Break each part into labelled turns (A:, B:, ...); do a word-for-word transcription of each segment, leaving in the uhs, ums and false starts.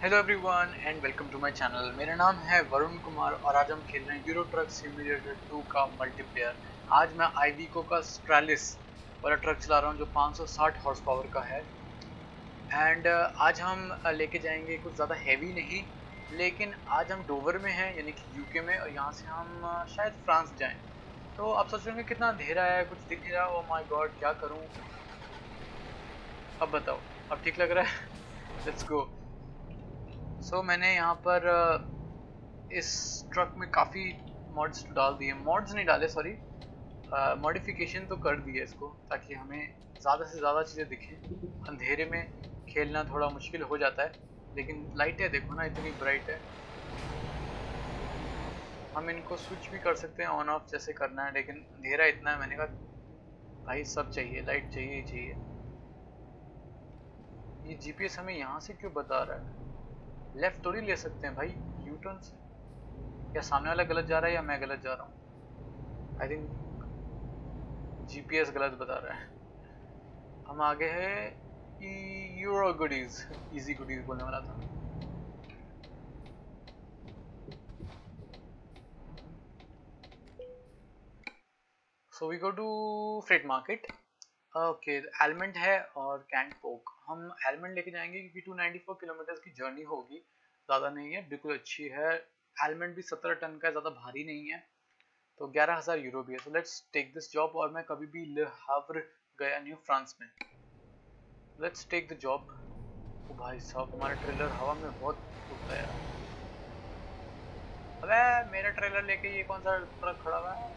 A: Hello everyone and welcome to my channel. मेरा नाम है वरुण कुमार और आज हम खेल रहे हैं यूरो ट्रक सिमुलेटर टू का मल्टीप्लेयर। आज मैं आईवीको का स्ट्रालिस वाला ट्रक चला रहा हूँ जो पाँच सौ साठ हॉर्स पावर का है। एंड आज हम लेके जाएंगे कुछ ज़्यादा हैवी नहीं, लेकिन आज हम डोवर में हैं यानी कि यूके में, और यहाँ से हम शायद फ्रांस जाएं। तो आप सोच रहे होंगे कितना अंधेरा है, कुछ दिख नहीं रहा। ओ माय गॉड, क्या करूँ अब बताओ। अब ठीक लग रहा है? Let's go. सो मैंने यहाँ पर इस ट्रक में काफ़ी मॉड्स डाल दिए, मॉड्स नहीं डाले सॉरी, मॉडिफिकेशन तो कर दिए इसको, ताकि हमें ज़्यादा से ज़्यादा चीज़ें दिखें। अंधेरे में खेलना थोड़ा मुश्किल हो जाता है, लेकिन लाइटें देखो ना इतनी ब्राइट है। हम इनको स्विच भी कर सकते हैं ऑन ऑफ जैसे करना है, लेकिन अंधेरा इतना है, मैंने कहा भाई सब चाहिए, लाइट चाहिए ही चाहिए। ये जीपीएस हमें यहाँ से क्यों बता रहा है? लेफ्ट थोड़ी ले सकते हैं भाई यू टर्न से। या सामने वाला गलत जा रहा है या मैं गलत जा रहा हूँ? आई थिंक जीपीएस गलत बता रहा है। हम आगे है यूरो गुडीज, इजी गुडीज बोलने वाला था। So we go to freight market. Okay, एलमेंट है और कैंट पोक। हम एलमेंट लेके जाएंगे क्योंकि टू नाइंटी फोर किलोमीटर की जर्नी होगी, ज़्यादा नहीं है, बिल्कुल अच्छी है। एलमेंट भी सत्रह टन का है, ज़्यादा भारी नहीं है, तो ग्यारह हज़ार यूरो भी है। So let's take this job. और मैं कभी भी ले हाव्र गया नहीं हूँ फ्रांस में। Let's take the job. ओ भाई साहब, हमारा ट्रेलर हवा में बहुत उड़ता है यार। अबे मेरा ट्रेलर लेके ये कौन सा ट्रक खड़ा हुआ है?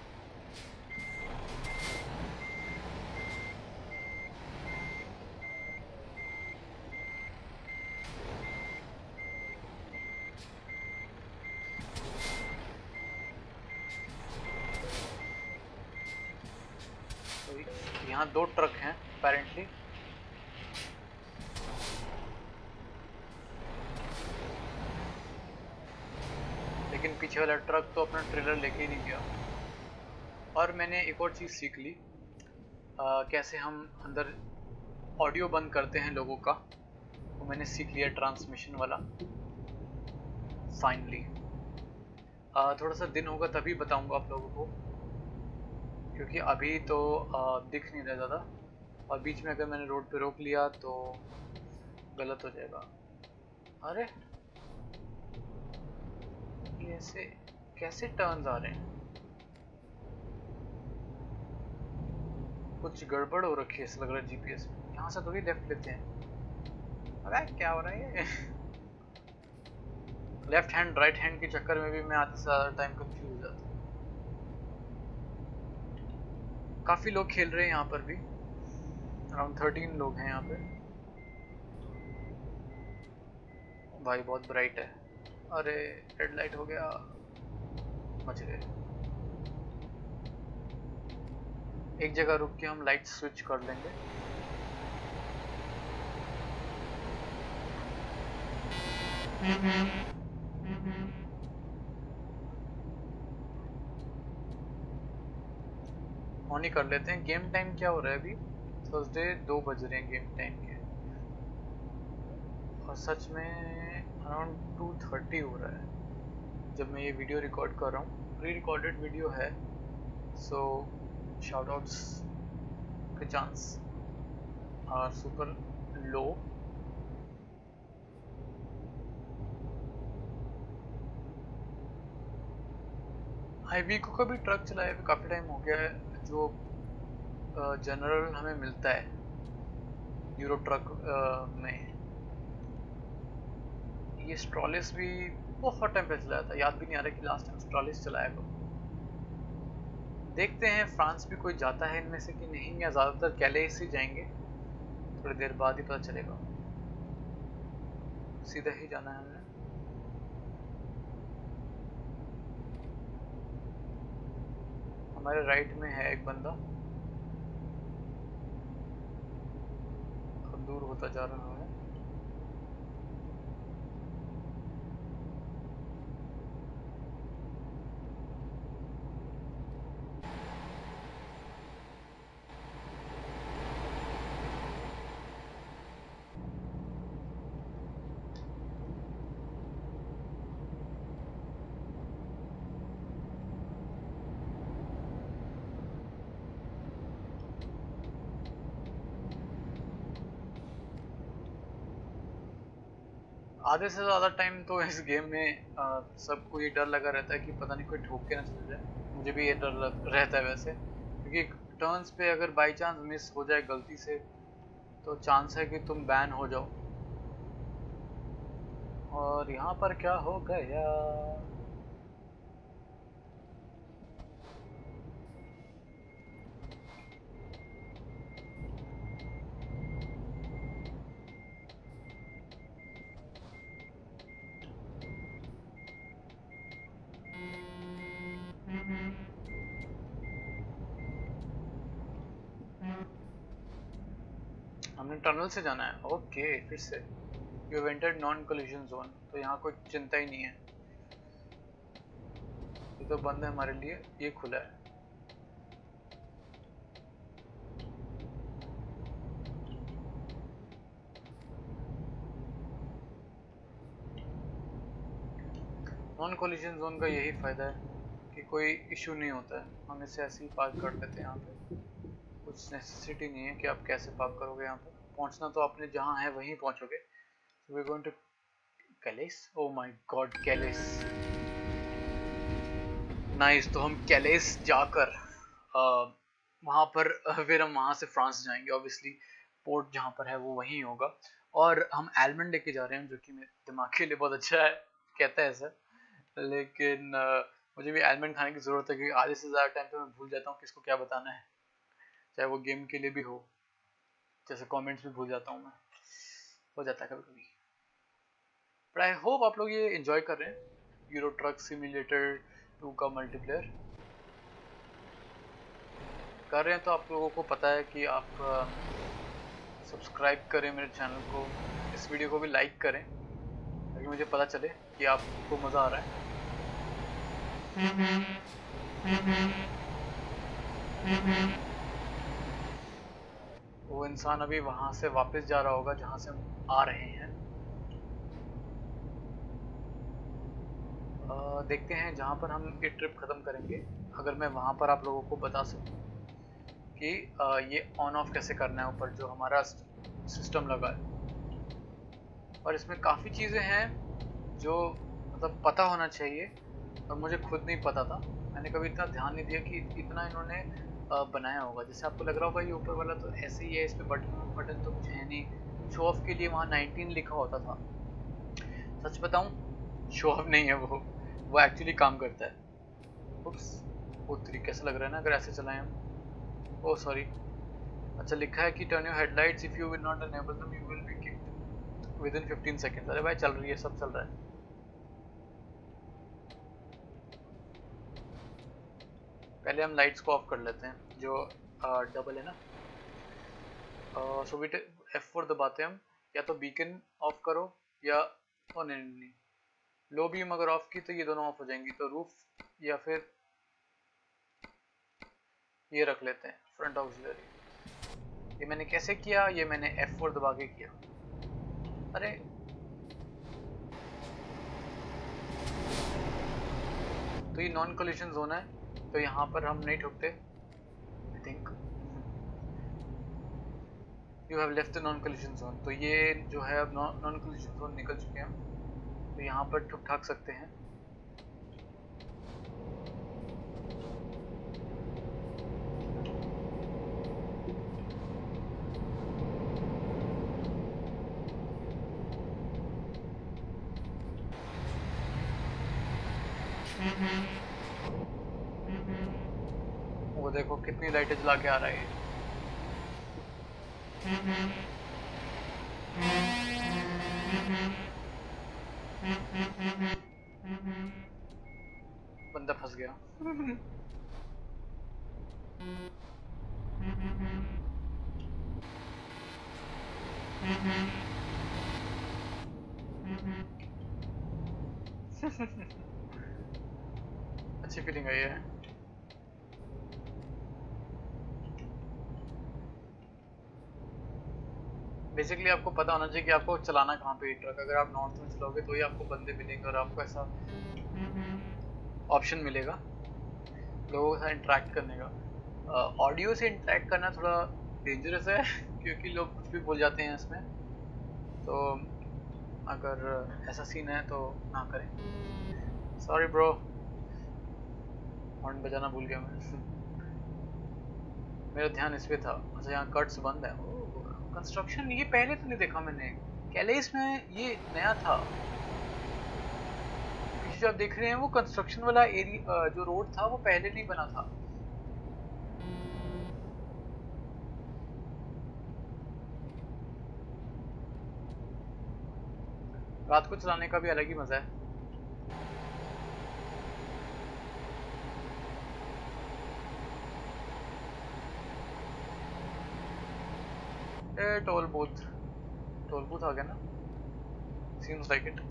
A: तो यहाँ दो ट्रक हैं अपेरेंटली। लेकिन पीछे वाला ट्रक तो अपना ट्रेलर लेके ही नहीं गया। और मैंने एक और चीज़ सीख ली, आ, कैसे हम अंदर ऑडियो बंद करते हैं लोगों का, वो मैंने सीख लिया ट्रांसमिशन वाला फाइनली। थोड़ा सा दिन होगा तभी बताऊंगा आप लोगों को, क्योंकि अभी तो आ, दिख नहीं रहा ज़्यादा, और बीच में अगर मैंने रोड पे रोक लिया तो गलत हो जाएगा। अरे ये ऐसे कैसे टर्न्स आ रहे हैं? कुछ गड़बड़ हो रखी है ऐसा लग रहा है जीपीएस में। यहाँ से थोड़ी लेफ्ट लेते हैं। अरे क्या हो रहा है ये? लेफ्ट हैंड राइट हैंड के चक्कर में भी मैं आधे से ज़्यादा टाइम कंफ्यूज हो जाता हूँ। काफ़ी लोग खेल रहे हैं यहाँ पर भी, अराउंड थर्टीन लोग हैं यहाँ पे। भाई बहुत ब्राइट है। अरे रेड लाइट हो गया, बच गए। एक जगह रुक के हम लाइट स्विच कर लेंगे। ऑन ही कर लेते हैं। गेम टाइम क्या हो रहा है अभी? थर्सडे दो बज रहे हैं गेम टाइम के, और सच में अराउंड टू थर्टी हो रहा है जब मैं ये वीडियो रिकॉर्ड कर रहा हूँ। प्री रिकॉर्डेड वीडियो है, सो शाउट आउट्स के chance are super low. Iveco का भी ट्रक चलाए हुए काफ़ी टाइम हो गया है, जो जनरल हमें मिलता है यूरो ट्रक में। ये स्ट्रॉलिस भी बहुत टाइम पहले चलाया था, याद भी नहीं आ रहा कि लास्ट टाइम स्ट्रॉलिस चलाया कब। देखते हैं फ्रांस भी कोई जाता है इनमें से कि नहीं, या ज़्यादातर कैलेस ही जाएंगे। थोड़ी देर बाद ही पता चलेगा, सीधा ही जाना है हमें। हमारे राइट में है एक बंदा, अब दूर होता जा रहा है। आधे से ज़्यादा टाइम तो इस गेम में आ, सबको ये डर लगा रहता है कि पता नहीं कोई ठोक के ना चल जाए। मुझे भी ये डर रहता है वैसे, क्योंकि टर्न्स पे अगर बाई चांस मिस हो जाए गलती से तो चांस है कि तुम बैन हो जाओ। और यहाँ पर क्या हो गया? हमने टनल से जाना है। ओके, फिर से you have entered non collision zone, तो यहाँ कोई चिंता ही नहीं है। ये तो बंद है हमारे लिए, ये खुला है। नॉन कोलिजन जोन का यही फायदा है कि कोई इशू नहीं होता है, हम इसे ऐसे ही पार्क कर देते हैं। यहाँ पे कुछ नेसेसिटी नहीं है कि आप कैसे पार्क करोगे। यहाँ पे पहुँचना तो आपने जहाँ है वहीं पहुँचोगे। We are going to Calais. Oh my God, Calais, nice. तो हम कैलेस जाकर वहाँ पर फिर हम वहाँ से फ्रांस जाएंगे। ऑब्वियसली पोर्ट जहाँ पर है वो वहीं होगा। और हम एलमंड लेके जा रहे हैं, जो कि मेरे दिमाग के लिए बहुत अच्छा है, कहता है ऐसा। लेकिन uh, मुझे भी एलमंड खाने की ज़रूरत है, क्योंकि आधे से ज़्यादा टाइम तो मैं भूल जाता हूँ किसको क्या बताना है, चाहे वो गेम के लिए भी हो। जैसे कमेंट्स भी भूल जाता हूँ मैं, हो जाता है कभी कभी। बट आई होप आप लोग ये एंजॉय कर रहे हैं यूरो ट्रक सिम्युलेटर टू का मल्टीप्लेयर कर रहे हैं। तो आप लोगों को पता है कि आप सब्सक्राइब करें मेरे चैनल को, इस वीडियो को भी लाइक करें, ताकि मुझे पता चले कि आपको मज़ा आ रहा है। वो इंसान अभी वहाँ से वापस जा रहा होगा जहाँ से हम आ रहे हैं। आ, देखते हैं जहाँ पर हम ये ट्रिप ख़त्म करेंगे, अगर मैं वहाँ पर आप लोगों को बता सकूँ कि आ, ये ऑन ऑफ कैसे करना है ऊपर जो हमारा सिस्टम लगा है। और इसमें काफ़ी चीज़ें हैं जो मतलब पता होना चाहिए, और मुझे खुद नहीं पता था। मैंने कभी इतना ध्यान नहीं दिया कि इतना इन्होंने बनाया होगा। जैसे आपको लग रहा होगा ये ऊपर वाला तो ऐसे ही है, इस पर बटन बटन तो कुछ है नहीं। शो ऑफ के लिए वहाँ नाइनटीन लिखा होता था। सच बताऊँ, शो ऑफ नहीं है वो वो एक्चुअली काम करता है। उप्स, वो तरीके से लग रहा है ना अगर ऐसे चलाएं हम। Oh sorry. अच्छा, लिखा है कि turn your headlights if you will not enable them you will be kicked within fifteen seconds. अरे भाई चल रही है, सब चल रहा है। पहले हम लाइट्स को ऑफ कर लेते हैं, जो डबल है ना। सो बीट एफ फोर दबाते हैं हम, या तो बीकन ऑफ करो या ओ नहीं नहीं, नहीं। लो बीम अगर ऑफ की तो ये दोनों ऑफ हो जाएंगी। तो रूफ या फिर ये रख लेते हैं फ्रंट ऑक्सिलरी। ये मैंने कैसे किया? ये मैंने एफ फोर दबा के किया। अरे तो ये नॉन कोलिजन जोन है, तो यहाँ पर हम नहीं ठुकते। I think you have left the non collision zone. तो ये जो है अब नॉन कोलिजन जोन निकल चुके हैं हम, तो यहाँ पर ठुक ठाक सकते हैं। वो देखो कितनी लाइटें जला के आ रहा है। बंदा फंस गया। अच्छी फीलिंग आई है। बेसिकली आपको पता होना चाहिए कि आपको चलाना कहाँ पे ट्रक। अगर आप नॉर्थ में चलाओगे तो ही आपको बंदे मिलेंगे और आपको ऐसा ऑप्शन मिलेगा लोगों के साथ इंटरेक्ट करने का। ऑडियो से इंटरेक्ट करना थोड़ा डेंजरस है क्योंकि लोग कुछ भी बोल जाते हैं इसमें। तो अगर ऐसा सीन है तो ना करें। सॉरी ब्रो, हॉर्न बजाना भूल गया मैं। मेरा ध्यान इस पे था। अच्छा यहाँ कट्स बंद है। ओह कंस्ट्रक्शन, ये पहले तो नहीं देखा मैंने। कैलेस में ये नया था। पीछे जो आप देख रहे हैं वो कंस्ट्रक्शन वाला एरिया, जो रोड था वो पहले नहीं बना था। रात को चलाने का भी अलग ही मजा है। A toll booth, toll booth आ गया ना, सीम्स लाइक इट।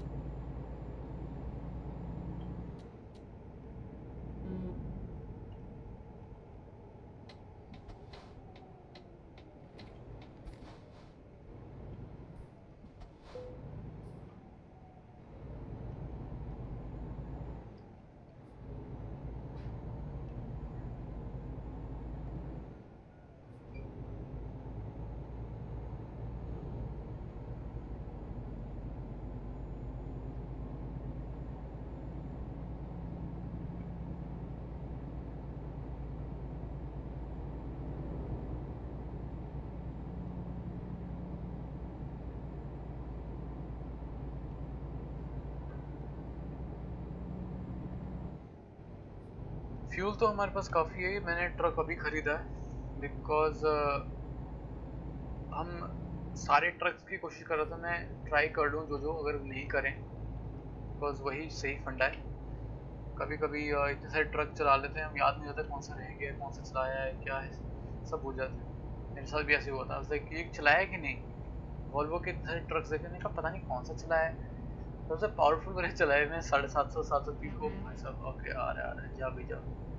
A: फ्यूल तो हमारे पास काफ़ी है। मैंने ट्रक अभी ख़रीदा है बिकॉज uh, हम सारे ट्रक्स की कोशिश कर रहा था। मैं ट्राई कर लूँ जो जो, अगर नहीं करें बिकॉज वही सही फंडा है। कभी कभी uh, इतने सारे ट्रक चला लेते हैं, हम याद नहीं रहता कौन सा रह गया, कौन सा चलाया है, क्या है, सब भूल जाते हैं। मेरे साथ भी ऐसे हुआ था। लाइक एक चलाया कि नहीं, वॉल्वो के इतने सारे ट्रक्स देखे, मैंने कहा पता नहीं कौन सा चलाया है। सबसे पावरफुल वाले चलाए मैं साढ़े सात सौ सात सौ तीन को भाई साहब। ओके आ रहा है आ रहा है, जा भी जा।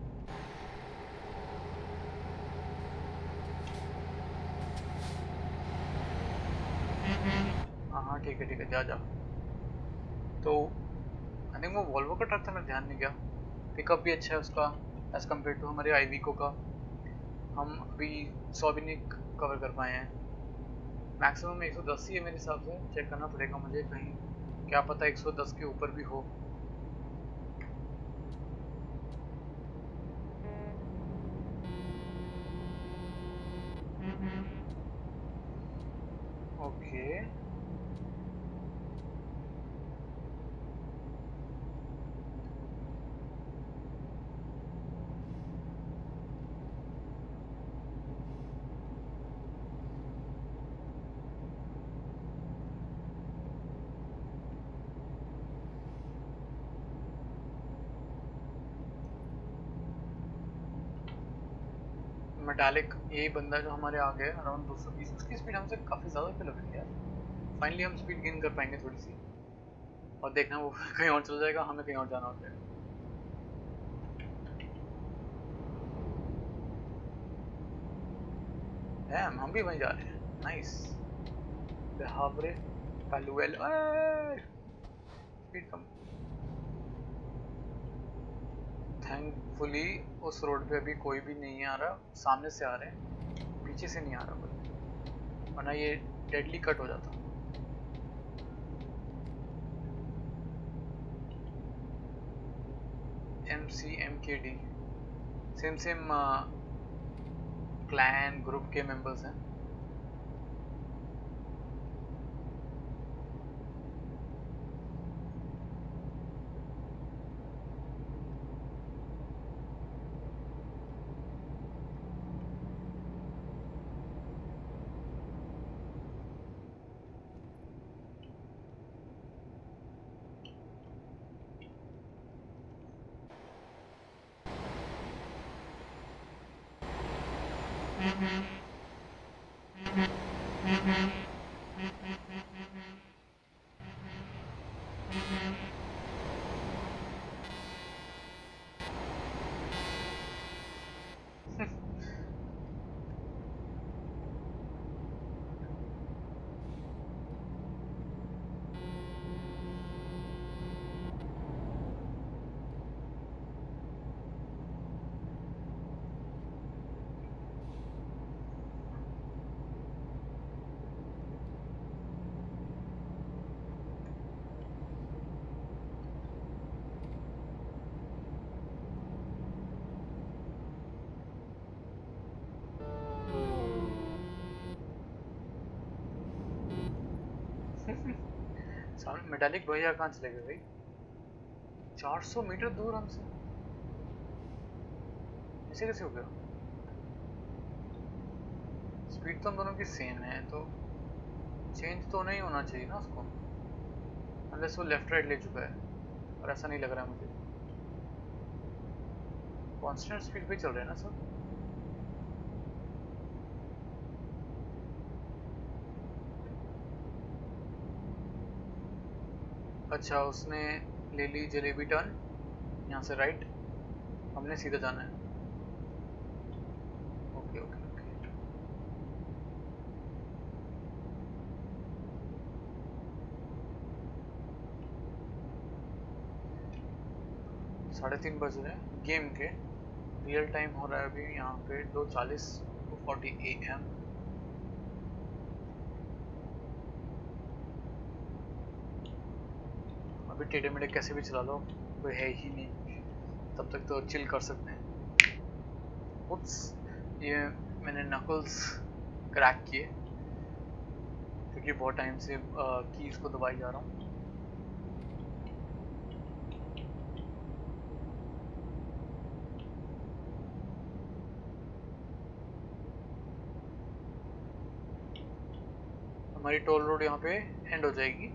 A: हाँ हाँ ठीक है ठीक है, जा जा। तो आई थिंक वो वॉल्वो का ट्रक था, मेरा ध्यान नहीं गया। पिकअप भी अच्छा है उसका एज़ कम्पेयर टू हमारे आईवीको का। हम अभी सौ भी नहीं कवर कर पाए हैं। मैक्सिमम एक सौ दस ही है मेरे हिसाब से। चेक करना पड़ेगा मुझे, कहीं क्या पता एक सौ दस के ऊपर भी हो। ओके मेटालिक, यही बंदा जो हमारे आगे है अराउंड दो सौ बीस, उसकी स्पीड हमसे काफ़ी ज़्यादा पे लग रही है यार। फाइनली हम स्पीड गेन कर पाएंगे थोड़ी सी, और देखना वो कहीं और चल जाएगा, हमें कहीं और जाना होता है। डैम, हम भी वहीं जा रहे हैं। नाइस। बेहावरे पालुएल, स्पीड कम। थैंकफुली उस रोड पे अभी कोई भी नहीं आ रहा। सामने से आ रहे हैं, पीछे से नहीं आ रहा कोई, वरना ये डेडली कट हो जाता। M C M K D, same same clan group के मेंबर्स हैं। मेटालिक भैया कहाँ चले गए भाई? चार सौ मीटर दूर हमसे, ऐसे कैसे हो गया? स्पीड तो हम दोनों की सेम है, तो चेंज तो नहीं होना चाहिए ना उसको, अनलेस वो लेफ्ट राइट ले चुका है, और ऐसा नहीं लग रहा है मुझे। कांस्टेंट स्पीड पे चल रहे हैं ना सब। अच्छा, उसने ले ली जलेबी टर्न, यहाँ से राइट, हमने सीधा जाना है। Okay okay okay. साढ़े तीन बज रहे हैं गेम के, रियल टाइम हो रहा है अभी यहाँ पे दो चालीस, टू फोर्टी ए एम। अभी टेढ़े मेढ़े कैसे भी चला लो, कोई है ही नहीं, तब तक तो चिल कर सकते हैं। उप्स, ये मैंने नकल्स क्रैक किए क्योंकि बहुत टाइम से कीज को दबाई जा रहा हूँ। हमारी टोल रोड यहाँ पे एंड हो जाएगी।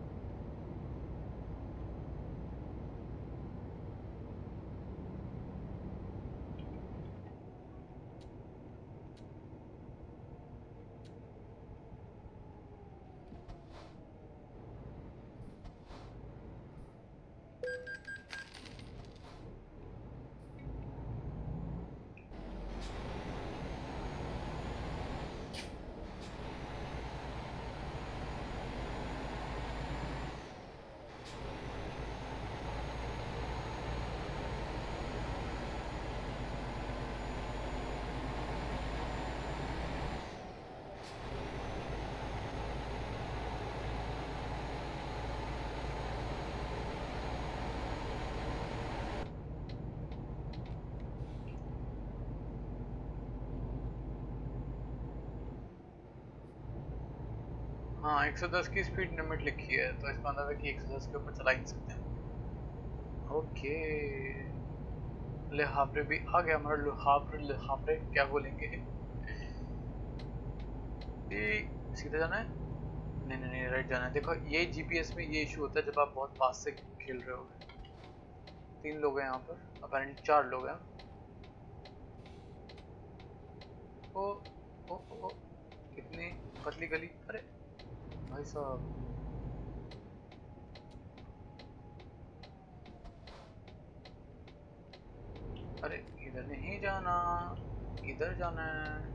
A: हाँ, एक सौ दस की स्पीड लिमिट लिखी है, तो इसका मतलब है कि एक सौ दस के ऊपर चला ही नहीं सकते हैं। ओके, ले हावरे भी आ गया हमारा। ले हावरे, ले हावरे क्या बोलेंगे? ये सीधा जाना है? नहीं नहीं नहीं, राइट जाना है। देखो ये जीपीएस में ये इशू होता है जब आप बहुत पास से खेल रहे हो। तीन लोग हैं यहाँ पर, अपेरेंटली चार लोग हैं। ओ ओ ओ, ओ कितनी पतली गली! अरे भाई साहब, अरे इधर नहीं जाना, इधर जाना है।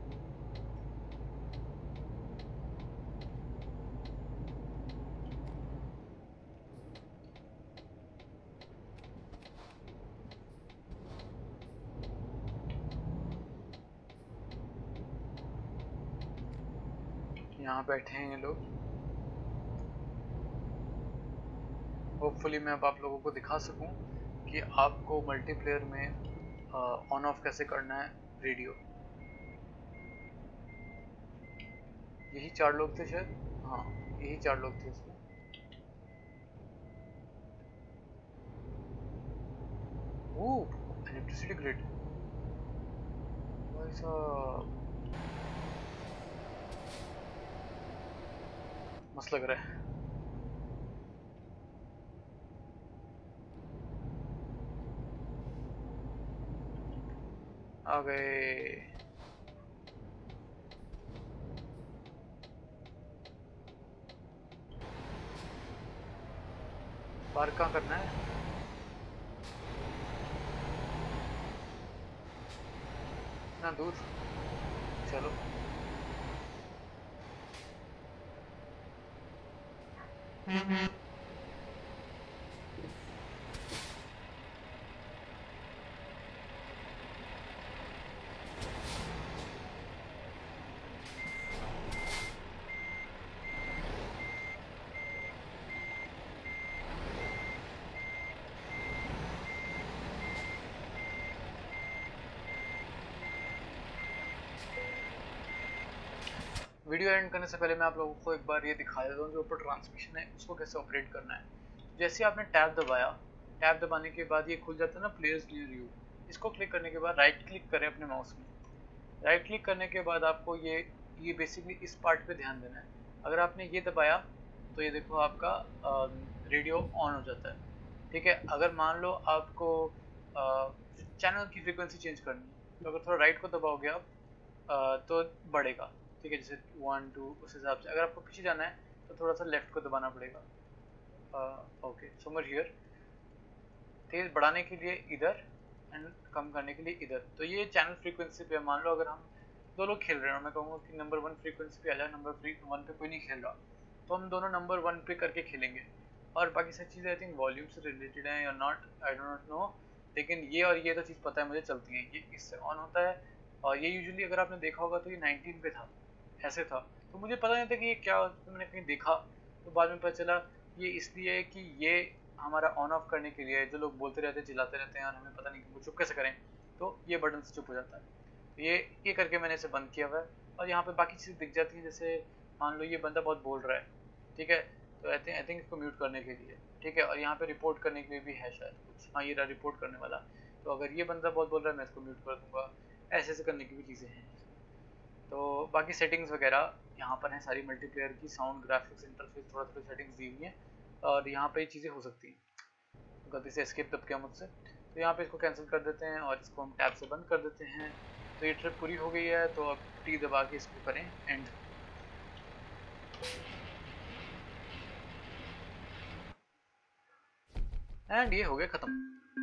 A: यहाँ बैठे हैं ये लोग। होपफुली मैं अब आप लोगों को दिखा सकूं कि आपको मल्टीप्लेयर में ऑन ऑफ कैसे करना है रेडियो। यही चार लोग थे शायद, हाँ यही चार लोग थे इसमें। ओह, इलेक्ट्रिसिटी ग्रिड, भाई साहब मस्त लग रहा है। आ गए। पार कहाँ करना है? इतना दूर, चलो। वीडियो एंड करने से पहले मैं आप लोगों को एक बार ये दिखा देता हूँ, जो ऊपर ट्रांसमिशन है उसको कैसे ऑपरेट करना है। जैसे आपने टैब दबाया, टैब दबाने के बाद ये खुल जाता है ना प्लेयर्स नियर यू, इसको क्लिक करने के बाद राइट क्लिक करें अपने माउस में। राइट क्लिक करने के बाद आपको ये ये बेसिकली इस पार्ट पे ध्यान देना है। अगर आपने ये दबाया तो ये देखो आपका रेडियो ऑन हो जाता है, ठीक है। अगर मान लो आपको चैनल की फ्रीक्वेंसी चेंज करनी है तो अगर थोड़ा राइट को दबाओगे आप आ, तो बढ़ेगा, ठीक है, जैसे वन टू उस हिसाब से। अगर आपको पीछे जाना है तो थोड़ा सा लेफ्ट को दबाना पड़ेगा। Okay, summer here. तेज बढ़ाने के लिए इधर एंड कम करने के लिए इधर। तो ये चैनल फ्रीक्वेंसी पे, मान लो अगर हम दो लोग खेल रहे हैं और मैं कहूँगा कि नंबर वन फ्रीक्वेंसी पे आ जाए, नंबर थ्री वन पे कोई नहीं खेल रहा, तो हम दोनों नंबर वन पे करके खेलेंगे। और बाकी सारी चीज़ें आई थिंक वॉल्यूम से रिलेटेड हैं या not, I don't not know, लेकिन ये और ये तो चीज़ पता है मुझे चलती है, ये इससे ऑन होता है। और ये यूजुअली अगर आपने देखा होगा तो ये नाइनटीन पे था, ऐसे था। तो मुझे पता नहीं था कि ये क्या, तो मैंने कहीं देखा तो बाद में पता चला ये इसलिए है कि ये हमारा ऑन ऑफ करने के लिए, जो लोग बोलते रहते हैं चिल्लाते रहते हैं और हमें पता नहीं कि वो चुप कैसे करें, तो ये बटन से चुप हो जाता है। तो ये ये करके मैंने इसे बंद किया हुआ है। और यहाँ पे बाकी चीज़ें दिख जाती हैं, जैसे मान लो ये बंदा बहुत बोल रहा है, ठीक है, तो आई थिंक आई थिंक इसको म्यूट करने के लिए, ठीक है। और यहाँ पे रिपोर्ट करने के लिए भी है शायद कुछ, हाँ ये रहा रिपोर्ट करने वाला। तो अगर ये बंदा बहुत बोल रहा है मैं इसको म्यूट कर दूंगा, ऐसे ऐसे करने की भी चीज़ें हैं। तो बाकी सेटिंग्स वगैरह यहाँ पर हैं सारी, मल्टीप्लेयर की, साउंड, ग्राफिक्स, इंटरफेस, थोड़ा थोड़ी सेटिंग्स दी हुई हैं और यहाँ पे ये चीज़ें हो सकती हैं। गलती से एस्केप दब गया मुझसे, तो यहाँ पे इसको कैंसिल कर देते हैं और इसको हम टैब से बंद कर देते हैं। तो ये ट्रिप पूरी हो गई है, तो अब टी दबा के इसको करें एंड। एंड ये हो गया ख़त्म,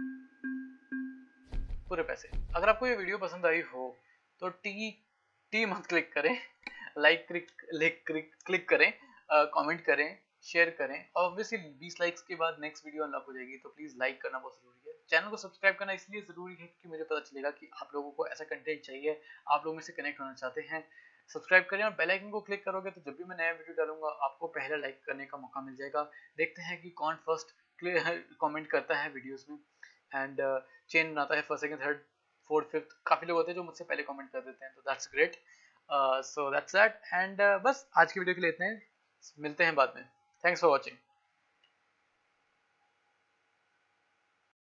A: पूरे पैसे। अगर आपको ये वीडियो पसंद आई हो तो टी टी मत क्लिक करें, लाइक क्लिक क्लिक करें, कमेंट uh, करें, शेयर करें। ऑब्वियसली बीस लाइक्स के बाद नेक्स्ट वीडियो अनलॉक हो जाएगी, तो प्लीज़ लाइक करना बहुत ज़रूरी है। चैनल को सब्सक्राइब करना इसलिए ज़रूरी है क्योंकि मुझे पता चलेगा कि आप लोगों को ऐसा कंटेंट चाहिए, आप लोगों में से कनेक्ट होना चाहते हैं। सब्सक्राइब करें और बेल आइकन को क्लिक करोगे तो जब भी मैं नया वीडियो डालूंगा आपको पहले लाइक करने का मौका मिल जाएगा। देखते हैं कि कौन फर्स्ट कमेंट करता है वीडियोस में एंड चेन बनाता है, first second third fourth fifth. काफ़ी लोग होते हैं जो मुझसे पहले कमेंट कर देते हैं, तो that's great. So that's that and बस आज की वीडियो के लिए इतने हैं, मिलते हैं बाद में। Thanks for watching.